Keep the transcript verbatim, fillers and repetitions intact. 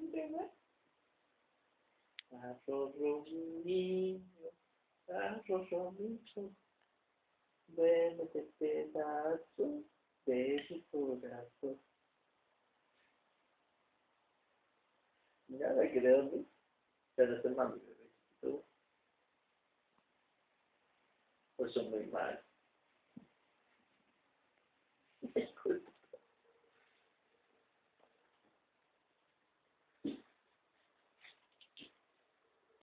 Arró, niño, arró, niño, ven este pedazo de tu corazón. Ya me quedé dormido, pero es el mami, bebé. Por eso muy mal.